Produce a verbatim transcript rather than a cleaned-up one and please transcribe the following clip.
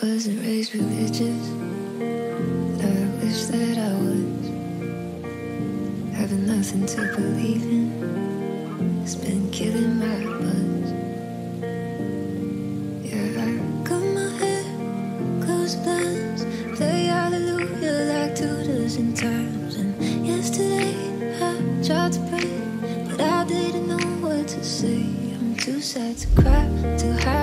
wasn't raised religious, but I wish that I was. Having nothing to believe in, it's been killing my buzz. Yeah, I cut my hair, close blinds, play hallelujah like two dozen times. And yesterday I tried to pray, but I didn't know what to say. I'm too sad to cry, too high